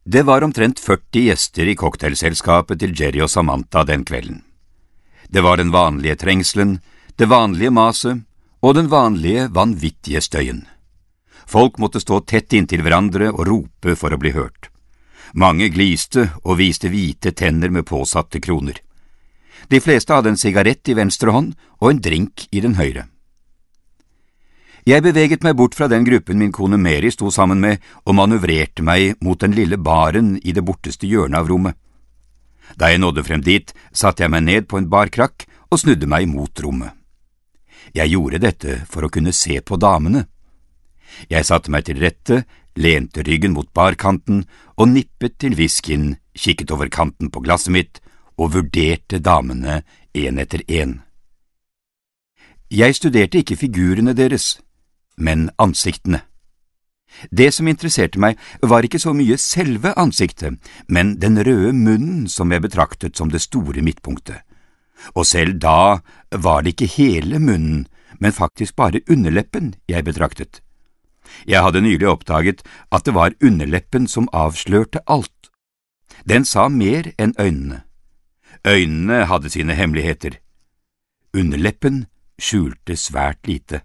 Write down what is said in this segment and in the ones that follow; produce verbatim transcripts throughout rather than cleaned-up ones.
Det var omtrent førti gjester i cocktailselskapet til Jerry og Samantha den kvelden. Det var den vanlige trengselen, det vanlige maset og den vanlige, vanvittige støyen. Folk måtte stå tett inntil hverandre og rope for å bli hørt. Mange gliste og viste hvite tenner med påsatte kroner. De fleste hadde en sigarett i venstre hånd og en drink i den høyre. Jeg beveget meg bort fra den gruppen min kone Mary sto sammen med, og manøvrerte meg mot den lille baren i det borteste hjørnet av rommet. Da jeg nådde frem dit, satte jeg meg ned på en barkrakk og snudde meg mot rommet. Jeg gjorde dette for å kunne se på damene. Jeg satte meg til rette, lente ryggen mot barkanten og nippet til whiskyen, kikket over kanten på glasset mitt og vurderte damene en etter en. Jeg studerte ikke figurene deres, men ansiktene. Det som interesserte meg var ikke så mye selve ansiktet, men den røde munnen som jeg betraktet som det store midtpunktet. Og selv da var det ikke hele munnen, men faktisk bare underleppen jeg betraktet. Jeg hadde nylig oppdaget at det var underleppen som avslørte alt. Den sa mer enn øynene. Øynene hadde sine hemmeligheter. Underleppen skjulte svært lite.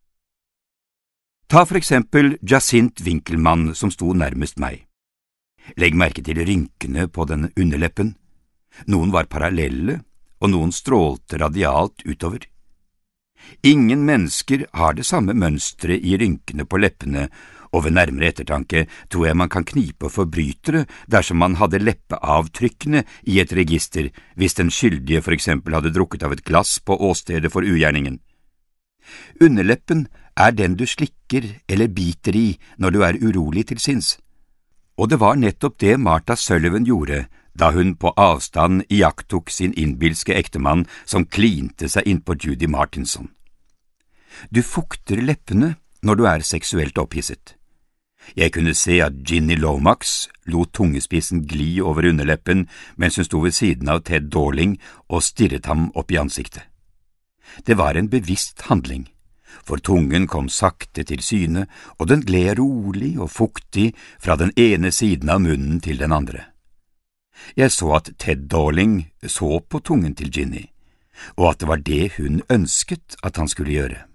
Ta for eksempel Jacinthe Winkelmann som sto nærmest meg. Legg merke til rynkene på den underleppen. Noen var parallelle, og noen strålte radialt utover. Ingen mennesker har det samme mønstret i rynkene på leppene, og ved nærmere ettertanke tror jeg man kan knipe forbrytere dersom man hadde leppeavtrykkene i et register hvis den skyldige for eksempel hadde drukket av et glass på åstedet for ugjerningen. Underleppen er den du slikker eller biter i når du er urolig til sinns. Og det var nettopp det Martha Sullivan gjorde da hun på avstand iakttok sin innbilske ektemann som klinte seg inn på Judy Martinson. Du fukter leppene når du er seksuelt opphisset. Jeg kunne se at Ginny Lomax lot tungespissen gli over underleppen mens hun sto ved siden av Ted Dorling og stirret ham opp i ansiktet. Det var en bevisst handling, for tungen kom sakte til syne, og den gled rolig og fuktig fra den ene siden av munnen til den andre. Jeg så at Ted Dorling så på tungen til Ginny, og at det var det hun ønsket at han skulle gjøre.